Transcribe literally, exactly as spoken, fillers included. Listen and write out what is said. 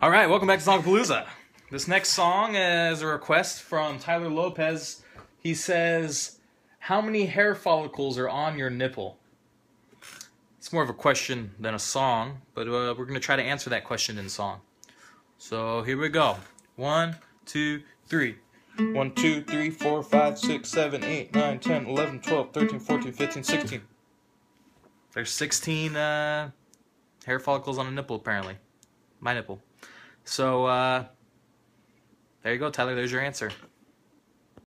All right, welcome back to Songapalooza. This next song is a request from Tyler Lopez. He says, how many hair follicles are on your nipple? It's more of a question than a song, but uh, we're going to try to answer that question in song. So here we go. One, two, three. One, two, three, four, five, six, seven, eight, nine, ten, eleven, twelve, thirteen, fourteen, fifteen, sixteen. There's sixteen uh, hair follicles on a nipple, apparently. My nipple. So, uh, there you go, Tyler. There's your answer.